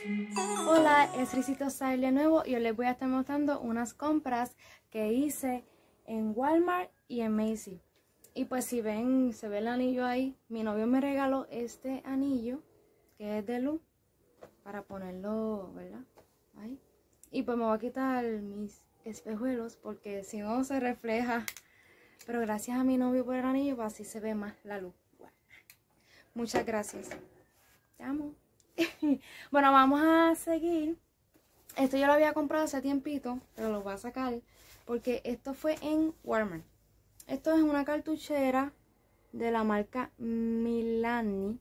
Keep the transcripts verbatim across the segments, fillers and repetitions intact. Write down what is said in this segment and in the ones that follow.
Hola, es Risito Style de nuevo y hoy les voy a estar mostrando unas compras que hice en Walmart y en Macy's. Y pues si ven, se ve el anillo ahí, mi novio me regaló este anillo que es de luz para ponerlo, ¿verdad? Ahí. Y pues me voy a quitar mis espejuelos porque si no se refleja. Pero gracias a mi novio por el anillo, pues así se ve más la luz. Bueno, muchas gracias. Te amo. Bueno, vamos a seguir. Esto yo lo había comprado hace tiempito, pero lo voy a sacar porque esto fue en Walmart. Esto es una cartuchera de la marca Milani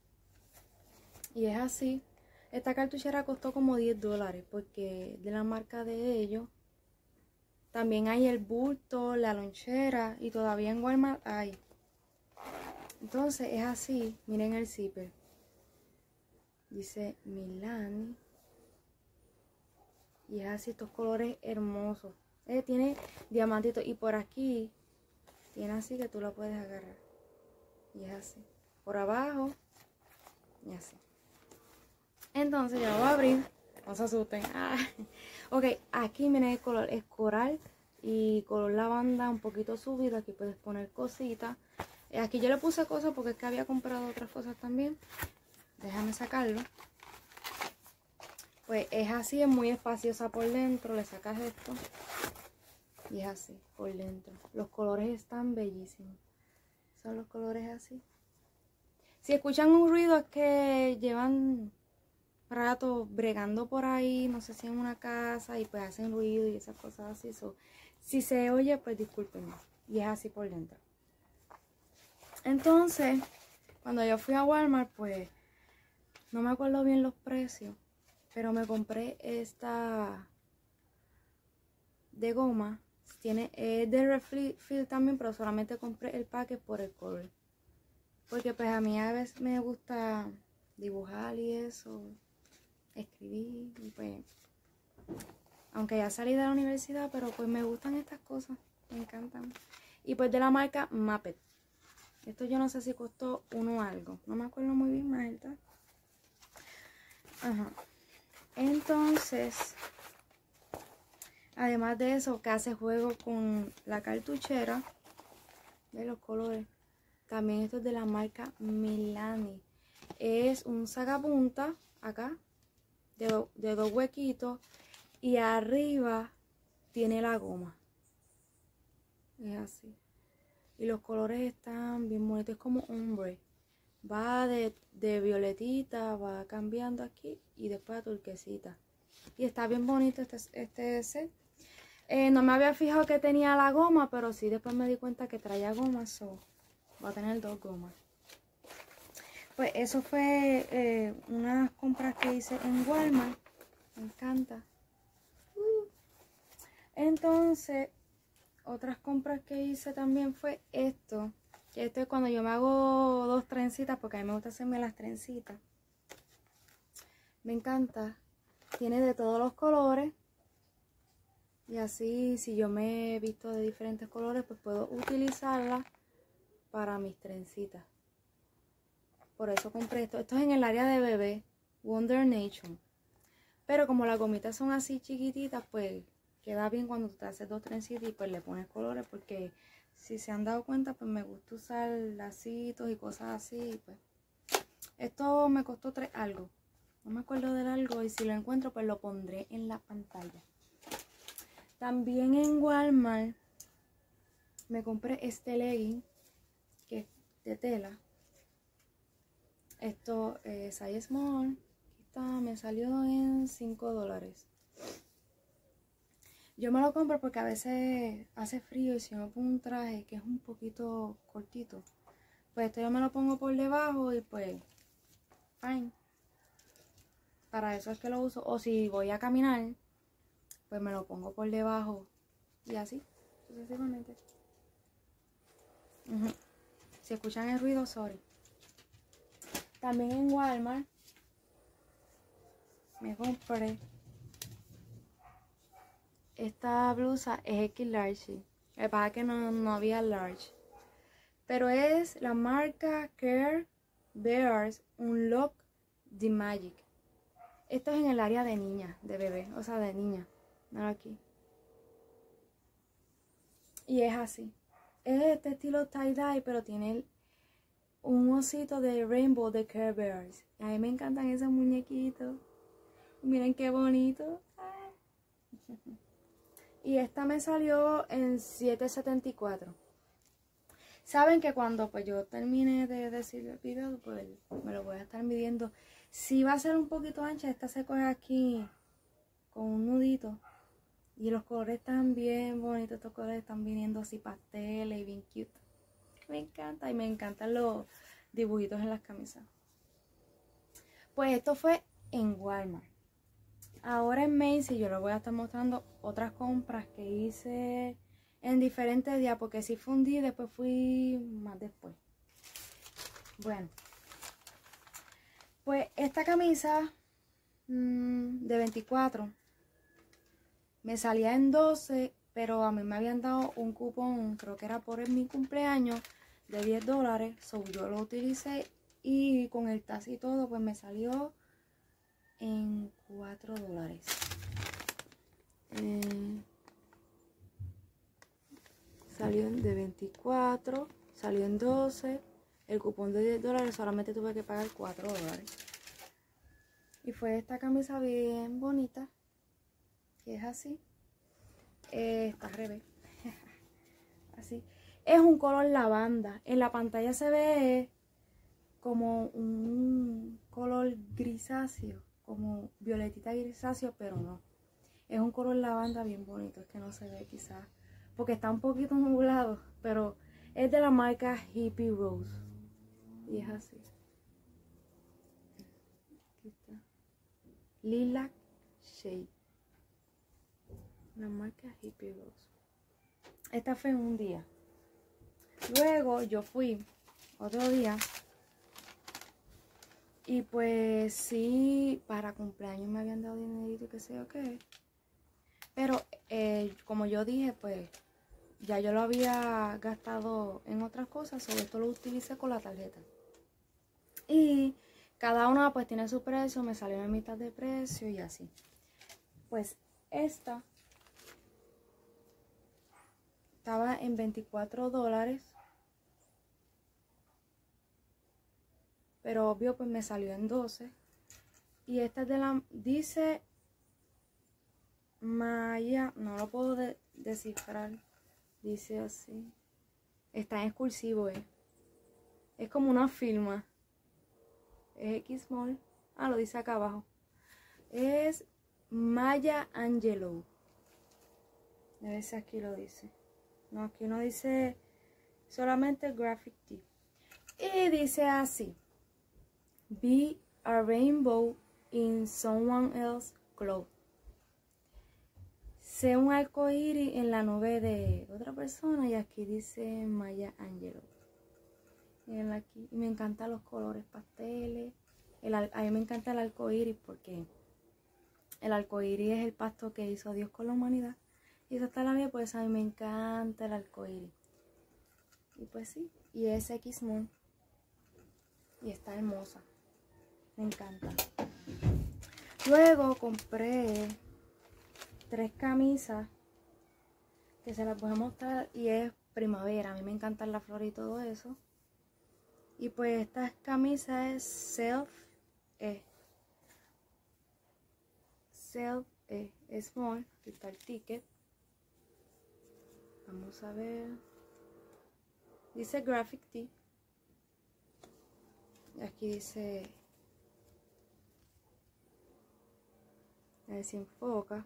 y es así. Esta cartuchera costó como diez dólares porque de la marca de ellos. También hay el bulto, la lonchera y todavía en Walmart hay. Entonces es así, miren el zipper. Dice Milani. Y es así, estos colores hermosos. Eh, tiene diamantitos y por aquí tiene así que tú lo puedes agarrar. Y es así. Por abajo y así. Entonces ya lo voy a abrir. No se asusten. Ah. Ok, aquí miren el color. Es coral y color lavanda un poquito subido. Aquí puedes poner cositas. Aquí yo le puse cosas porque es que había comprado otras cosas también. Déjame sacarlo. Pues es así, es muy espaciosa por dentro. Le sacas esto. Y es así, por dentro. Los colores están bellísimos. Son los colores así. Si escuchan un ruido es que llevan rato bregando por ahí, no sé si en una casa, y pues hacen ruido y esas cosas así. So, si se oye, pues discúlpenme. Y es así por dentro. Entonces, cuando yo fui a Walmart, pues no me acuerdo bien los precios, pero me compré esta de goma. Tiene es de refill también, pero solamente compré el paquete por el color. Porque pues a mí a veces me gusta dibujar y eso, escribir, y pues, aunque ya salí de la universidad, pero pues me gustan estas cosas, me encantan. Y pues de la marca Mappet. Esto yo no sé si costó uno algo, no me acuerdo muy bien, ¿verdad? Ajá. Entonces, además de eso, que hace juego con la cartuchera de los colores. También esto es de la marca Milani. Es un sacapunta acá, de, do, de dos huequitos. Y arriba tiene la goma. Es así. Y los colores están bien bonitos. Es como ombre. Va de, de violetita, va cambiando aquí. Y después a turquesita. Y está bien bonito este, este set. Eh, no me había fijado que tenía la goma, pero sí después me di cuenta que traía goma. So, va a tener dos gomas. Pues eso fue eh, unas compras que hice en Walmart. Me encanta. Uh. Entonces, otras compras que hice también fue esto. Que esto es cuando yo me hago dos trencitas, porque a mí me gusta hacerme las trencitas. Me encanta. Tiene de todos los colores. Y así, si yo me he visto de diferentes colores, pues puedo utilizarla para mis trencitas. Por eso compré esto. Esto es en el área de bebé. Wonder Nation. Pero como las gomitas son así chiquititas, pues queda bien cuando te haces dos trencitas y pues le pones colores. Porque si se han dado cuenta, pues me gusta usar lacitos y cosas así. Pues esto me costó tres algo. No me acuerdo del algo y si lo encuentro, pues lo pondré en la pantalla. También en Walmart me compré este legging que es de tela. Esto es size small. Aquí está, me salió en cinco dólares. Yo me lo compro porque a veces hace frío y si me pongo un traje que es un poquito cortito, pues esto yo me lo pongo por debajo y pues, fine. Para eso es que lo uso. O si voy a caminar, pues me lo pongo por debajo y así, sucesivamente. Uh-huh. Si escuchan el ruido, sorry. También en Walmart me compré esta blusa, es X large. Lo que pasa es que no, no había large. Pero es la marca Care Bears Unlock the Magic. Esto es en el área de niña, de bebé, o sea, de niña. Mira aquí. Y es así. Es este estilo tie-dye, pero tiene un osito de Rainbow de Care Bears. A mí me encantan esos muñequitos. Miren qué bonito. Y esta me salió en siete setenta y cuatro. Saben que cuando pues yo termine de decir el video, pues me lo voy a estar midiendo. Si va a ser un poquito ancha, esta se coge aquí con un nudito. Y los colores están bien bonitos. Estos colores están viniendo así pasteles y bien cute. Me encanta. Y me encantan los dibujitos en las camisas. Pues esto fue en Walmart. Ahora en Macy's yo les voy a estar mostrando otras compras que hice en diferentes días. Porque sí fue un día y después fui más después. Bueno. Pues esta camisa mmm, de veinticuatro me salía en doce, pero a mí me habían dado un cupón, creo que era por mi cumpleaños, de diez dólares. So yo lo utilicé y con el tax y todo, pues me salió en cuatro dólares. Eh, salió de veinticuatro, salió en doce. El cupón de diez dólares solamente tuve que pagar cuatro dólares. Y fue esta camisa bien bonita, que es así. Eh, está al revés. Así. Es un color lavanda. En la pantalla se ve como un color grisáceo, como violetita grisáceo, pero no. Es un color lavanda bien bonito. Es que no se ve quizás, porque está un poquito nublado, pero es de la marca Hippie Rose. Y es así. Aquí está. Lilac Shade. La marca Hippie Rose. Esta fue un día. Luego yo fui otro día. Y pues sí, para cumpleaños me habían dado dinerito y qué sé yo qué. Pero eh, como yo dije, pues ya yo lo había gastado en otras cosas. Sobre esto lo utilicé con la tarjeta. Y cada una pues tiene su precio. Me salió en mitad de precio y así. Pues esta estaba en veinticuatro dólares. Pero obvio pues me salió en doce. Y esta es de la... Dice Maya. No lo puedo de, descifrar. Dice así. Está en exclusivo, eh. Es como una firma. Es X small. Ah, lo dice acá abajo. Es Maya Angelou. A ver si aquí lo dice. No, aquí no dice, solamente Graphic Tee. Y dice así: Be a rainbow in someone else's cloud. Sé un arcoíris en la nube de otra persona. Y aquí dice Maya Angelou. Miren aquí. Y me encantan los colores pasteles. El, a mí me encanta el arcoíris porque el arcoíris es el pacto que hizo Dios con la humanidad. Y eso está la vida, pues a mí me encanta el arcoíris. Y pues sí, y es X small. Y está hermosa. Me encanta. Luego compré tres camisas que se las voy a mostrar y es primavera. A mí me encantan las flores y todo eso. Y pues esta camisa es Self E. Self E. Small. Aquí está el ticket. Vamos a ver. Dice Graphic Tee. Aquí dice. A ver si enfoca.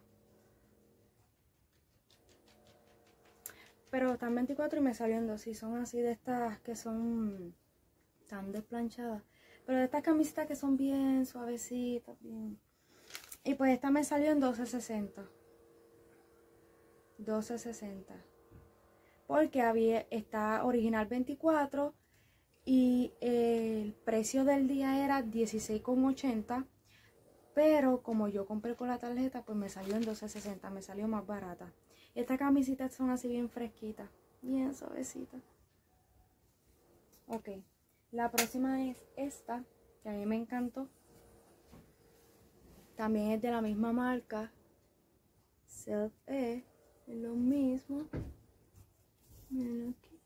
Pero están veinticuatro y me salió en dos. Si son así de estas que son tan desplanchadas. Pero de estas camisetas que son bien suavecitas. Bien. Y pues esta me salió en doce sesenta. doce sesenta. Porque había, está original veinticuatro y el precio del día era dieciséis con ochenta, pero como yo compré con la tarjeta, pues me salió en doce sesenta, me salió más barata. Estas camisetas son así bien fresquitas, bien suavecitas. Ok, la próxima es esta, que a mí me encantó. También es de la misma marca. Self E. Es lo mismo. Miren aquí.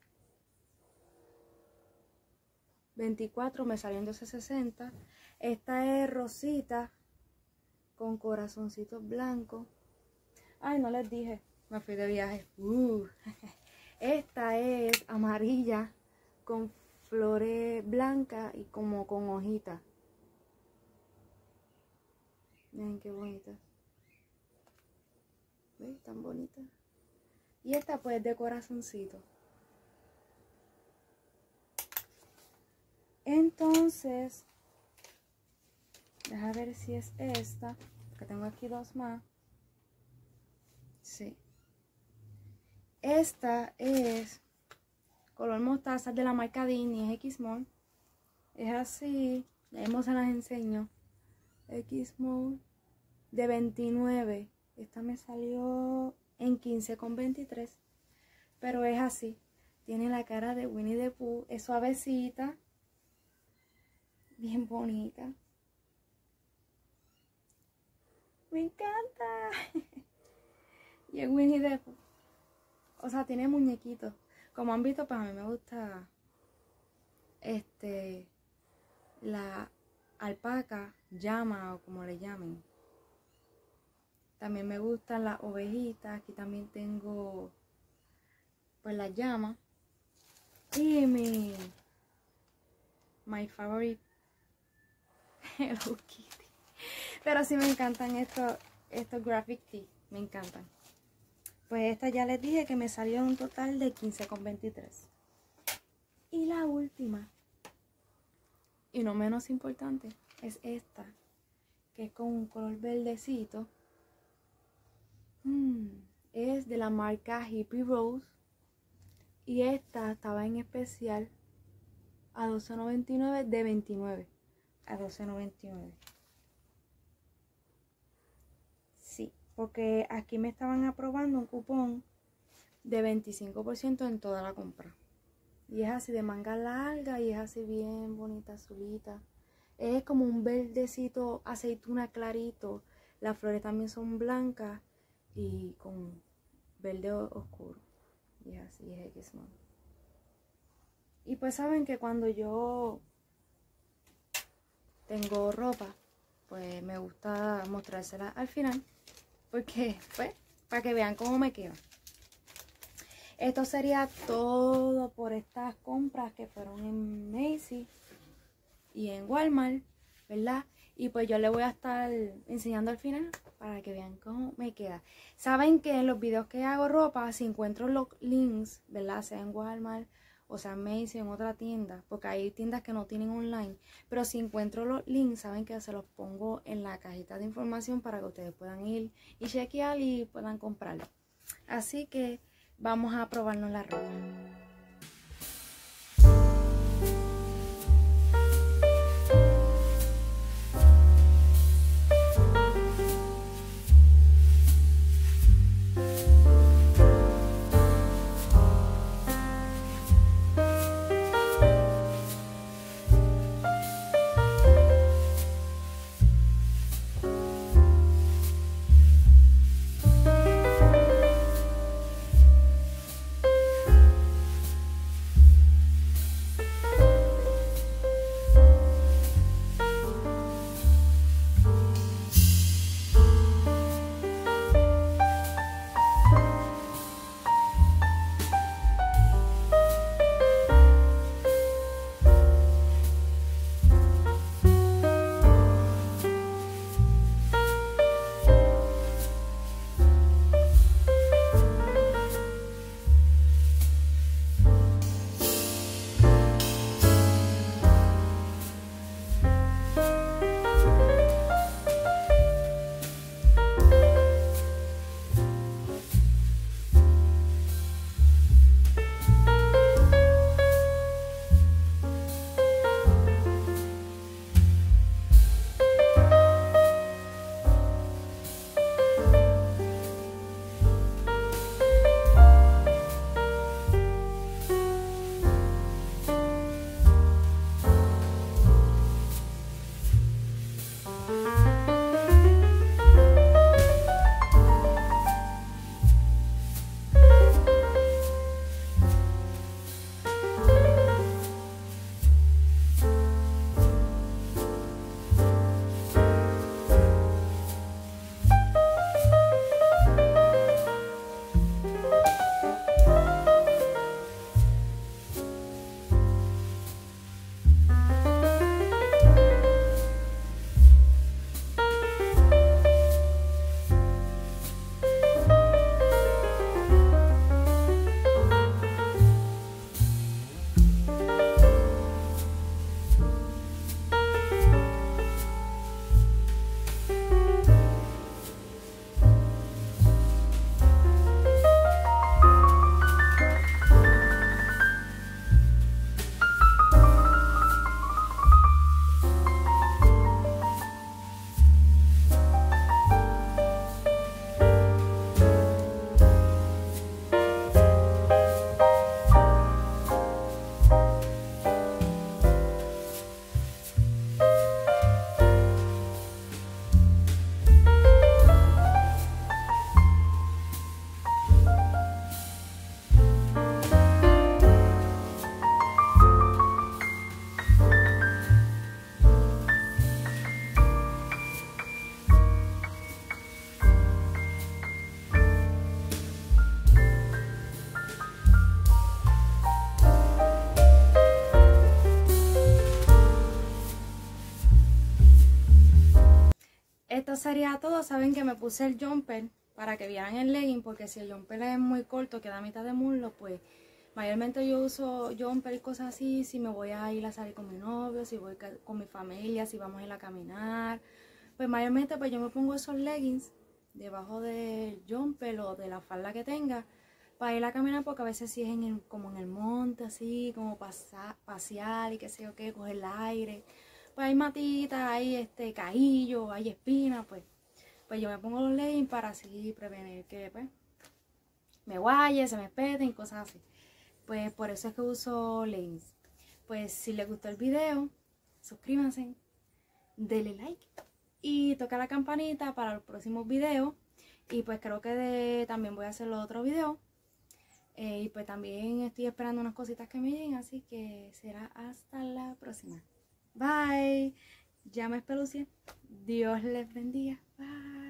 veinticuatro, me salió en doce sesenta. Esta es rosita con corazoncitos blancos. Ay, no les dije, me fui de viaje. Uh. Esta es amarilla con flores blancas y como con hojitas. Miren qué bonita. ¿Ves? Tan bonita. Y esta pues de corazoncito. Entonces, deja ver si es esta, que tengo aquí dos más. Sí. Esta es color mostaza de la marca Disney, es X-Mall. Es así, ya mismo se las enseño. X-Mall de veintinueve. Esta me salió en quince con veintitrés. Pero es así. Tiene la cara de Winnie the Pooh. Es suavecita. Bien bonita. Me encanta. Y es Winnie the Pooh. O sea, tiene muñequitos. Como han visto, pues a mí me gusta este la alpaca, llama o como le llamen. También me gustan las ovejitas. Aquí también tengo pues las llamas. Y mi my favorite Hello Kitty. Pero sí me encantan estos estos graphic tee. Me encantan. Pues esta ya les dije que me salió un total de quince con veintitrés. Y la última, y no menos importante, es esta, que es con un color verdecito. Mm, es de la marca Hippie Rose. Y esta estaba en especial a doce noventa y nueve, de veintinueve a doce noventa y nueve. Sí, porque aquí me estaban aprobando un cupón de veinticinco por ciento en toda la compra. Y es así de manga larga y es así bien bonita, azulita. Es como un verdecito aceituna clarito. Las flores también son blancas y con verde oscuro. Y es así, es X-Mall. Y pues saben que cuando yo tengo ropa, pues me gusta mostrársela al final. Porque, pues, para que vean cómo me queda. Esto sería todo por estas compras que fueron en Macy's y en Walmart, ¿verdad? Y pues yo les voy a estar enseñando al final para que vean cómo me queda. Saben que en los videos que hago ropa, si encuentro los links, ¿verdad? Sea en Walmart o sea en Macy's, en otra tienda, porque hay tiendas que no tienen online. Pero si encuentro los links, saben que se los pongo en la cajita de información para que ustedes puedan ir y chequear y puedan comprarlo. Así que vamos a probarnos la ropa. esto sería todo. Saben que me puse el jumper para que vieran el legging, porque si el jumper es muy corto, queda a mitad de muslo, pues mayormente yo uso jumper y cosas así si me voy a ir a salir con mi novio, si voy con mi familia, si vamos a ir a caminar. Pues mayormente pues yo me pongo esos leggings debajo del jumper o de la falda que tenga para ir a caminar, porque a veces si es en el, como en el monte, así como pasar, pasear y qué sé yo qué, coger el aire. Pues hay matitas, hay este caillo, hay espinas, pues, pues yo me pongo los leggings para así prevenir que pues me guaye, se me peten y cosas así. Pues por eso es que uso leggings. Pues si les gustó el video, suscríbanse, denle like y toca la campanita para los próximos videos. Y pues creo que de, también voy a hacer otro video. Eh, y pues también estoy esperando unas cositas que me lleguen, así que será hasta la próxima. Bye. Ya me espelucié. Dios les bendiga. Bye.